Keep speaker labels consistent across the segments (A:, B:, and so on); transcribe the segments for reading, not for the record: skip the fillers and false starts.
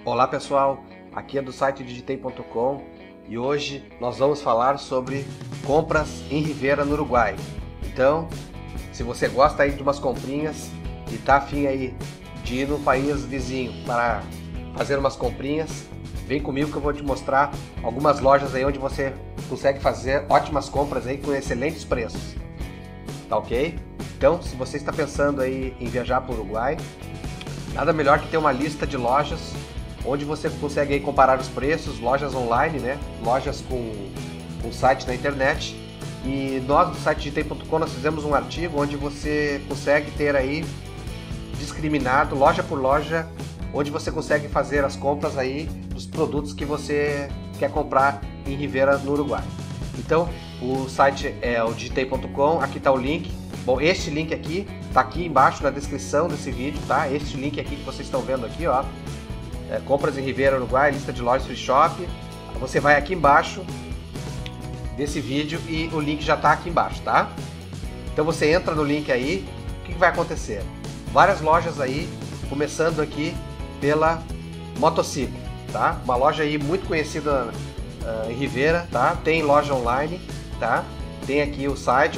A: Olá pessoal, aqui é do site digitei.com e hoje nós vamos falar sobre compras em Rivera, no Uruguai. Então, se você gosta aí de umas comprinhas e tá afim aí de ir no país vizinho para fazer umas comprinhas, vem comigo que eu vou te mostrar algumas lojas aí onde você consegue fazer ótimas compras aí com excelentes preços. Tá ok? Então, se você está pensando aí em viajar para o Uruguai, nada melhor que ter uma lista de lojas onde você consegue aí comparar os preços, lojas online, né? Lojas com site na internet. E nós do site digitei.com nós fizemos um artigo onde você consegue ter aí discriminado loja por loja, onde você consegue fazer as compras aí dos produtos que você quer comprar em Rivera, no Uruguai. Então, o site é o digitei.com, aqui está o link. Bom, este link aqui está aqui embaixo na descrição desse vídeo, tá? Este link aqui que vocês estão vendo aqui, ó. Compras em Rivera, Uruguai, lista de lojas free shop. Você vai aqui embaixo desse vídeo e o link já está aqui embaixo, tá? Então você entra no link aí, o que vai acontecer? Várias lojas aí, começando aqui pela Motociclo, tá? Uma loja aí muito conhecida em Rivera, tá? Tem loja online, tá? Tem aqui o site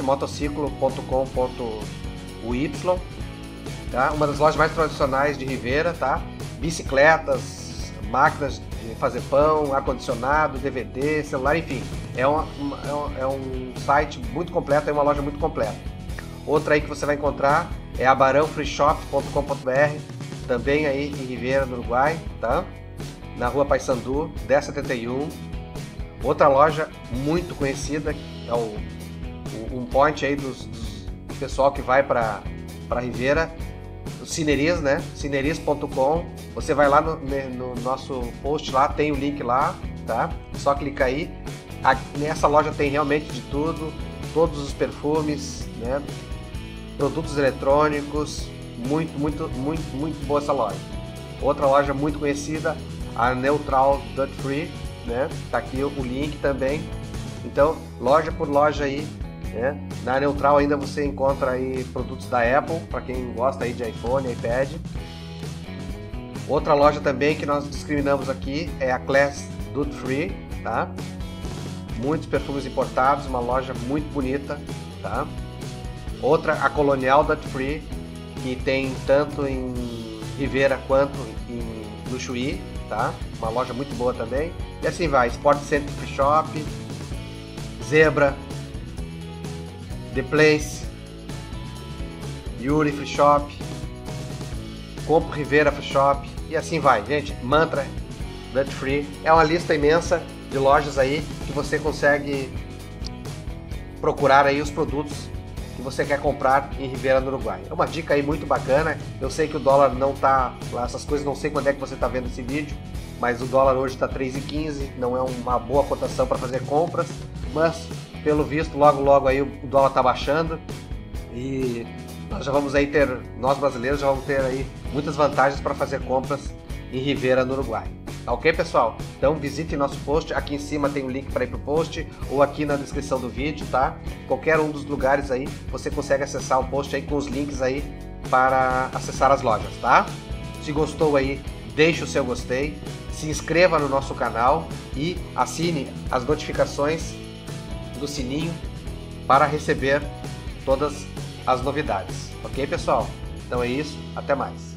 A: motociclo.com.uy, tá? Uma das lojas mais tradicionais de Rivera, tá? Bicicletas, máquinas de fazer pão, ar-condicionado, DVD, celular, enfim. É um site muito completo, é uma loja muito completa. Outra aí que você vai encontrar é a barãofreeshop.com.br, também aí em Rivera, no Uruguai, tá? Na rua Paissandu, 1071. Outra loja muito conhecida, é um point aí do pessoal que vai para Rivera, o Cineris, né? Cineris.com. Você vai lá no nosso post lá, tem o link lá, tá? Só clicar aí. Nessa loja tem realmente de tudo, todos os perfumes, né? Produtos eletrônicos, muito boa essa loja. Outra loja muito conhecida, a Neutral Duty Free, né? Tá aqui o link também. Então, loja por loja aí, né? Na Neutral ainda você encontra aí produtos da Apple, para quem gosta aí de iPhone, iPad. Outra loja também que nós discriminamos aqui é a Class Duty Free, tá? Muitos perfumes importados, uma loja muito bonita, tá? Outra, a Duty Free, que tem tanto em Rivera quanto no Chuí, tá? Uma loja muito boa também. E assim vai, Sport Center Free Shop, Zebra, The Place, Yuri Free Shop, Compro Rivera Free Shop, e assim vai, gente. Mantra Duty Free, é uma lista imensa de lojas aí que você consegue procurar aí os produtos que você quer comprar em Rivera, no Uruguai. É uma dica aí muito bacana. Eu sei que o dólar não tá, essas coisas, não sei quando é que você está vendo esse vídeo, mas o dólar hoje está 3,15, não é uma boa cotação para fazer compras, mas pelo visto logo aí o dólar está baixando e nós já vamos aí ter, nós brasileiros já vamos ter aí muitas vantagens para fazer compras em Rivera, no Uruguai. Tá ok, pessoal? Então visite nosso post, aqui em cima tem um link para ir pro post, ou aqui na descrição do vídeo, tá? Qualquer um dos lugares aí, você consegue acessar o post aí com os links aí para acessar as lojas, tá? Se gostou aí, deixe o seu gostei, se inscreva no nosso canal e assine as notificações do sininho para receber todas as novidades. Ok, pessoal? Então é isso, até mais.